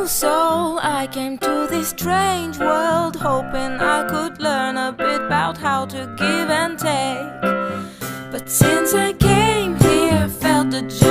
simple soul. I came to this strange world hoping I could learn a bit about how to give and take. But since I came here, felt the